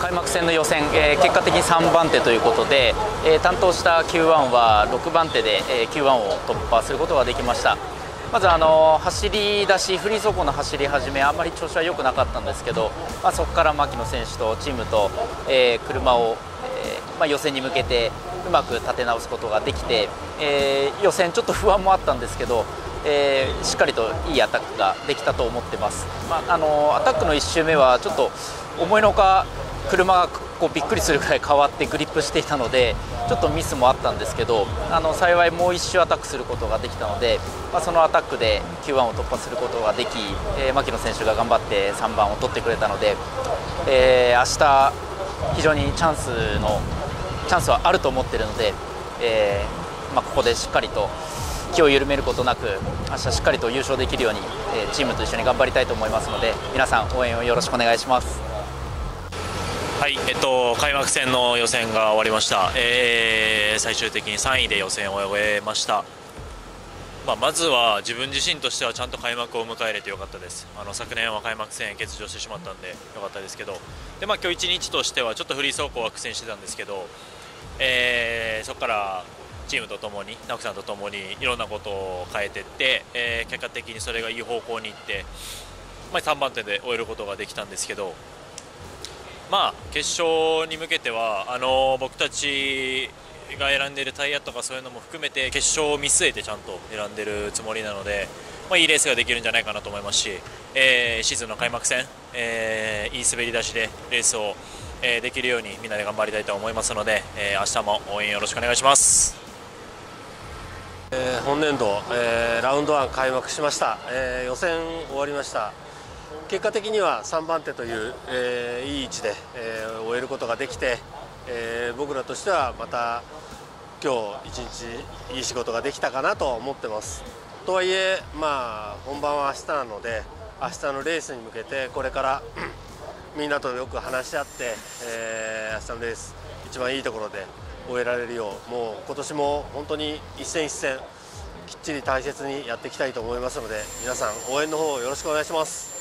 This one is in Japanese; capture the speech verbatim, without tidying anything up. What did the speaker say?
開幕戦の予選、えー、結果的にさんばん手ということで、えー、担当した キューワン はろくばん手で、えー、キューワン を突破することができました。まずあの走り出し、フリー走行の走り始め、あんまり調子は良くなかったんですけど、まあ、そこから牧野選手とチームと、えー、車を、えーまあ、予選に向けてうまく立て直すことができて、えー、予選ちょっと不安もあったんですけど、えー、しっかりといいアタックができたと思ってます。まあ、あのアタックのいっ周目はちょっと思いのほか車がこうびっくりするぐらい変わってグリップしていたので、ちょっとミスもあったんですけど、あの幸いもういっ周アタックすることができたので、まあ、そのアタックで キューワン を突破することができ、えー、牧野選手が頑張ってさんばんを取ってくれたので、えー、明日非常にチャンスのチャンスはあると思っているので、えーまあ、ここでしっかりと気を緩めることなく、明日しっかりと優勝できるように、えー、チームと一緒に頑張りたいと思いますので、皆さん応援をよろしくお願いします。 はい、えっと、開幕戦の予選が終わりました、えー、最終的にさんいで予選を終えました。まあ、まずは自分自身としてはちゃんと開幕を迎え入れてよかったです。あの昨年は開幕戦欠場してしまったんでよかったですけど、で、まあ、今日いちにちとしてはちょっとフリー走行は苦戦してたんですけど、えー、そこからチームとともに直樹さんとともにいろんなことを変えていって、えー、結果的にそれがいい方向にいって、まあ、さんばん手で終えることができたんですけど、まあ、決勝に向けてはあの僕たちが選んでいるタイヤとかそういうのも含めて決勝を見据えてちゃんと選んでいるつもりなので、まあ、いいレースができるんじゃないかなと思いますし、えー、シーズンの開幕戦、えー、いい滑り出しでレースを、えー、できるようにみんなで頑張りたいと思いますので、えー、明日も応援よろしくお願いします。 えー、本年度、えー、ラウンドワン開幕しました、えー、予選終わりました。結果的にはさんばん手という、えー、いい位置で、えー、終えることができて、えー、僕らとしてはまた今日一日いい仕事ができたかなと思ってます。とはいえ、まあ、本番は明日なので、明日のレースに向けてこれからみんなとよく話し合って、えー、明日のレース一番いいところで終えられるよう、もう今年も本当に一戦一戦きっちり大切にやっていきたいと思いますので、皆さん応援の方よろしくお願いします。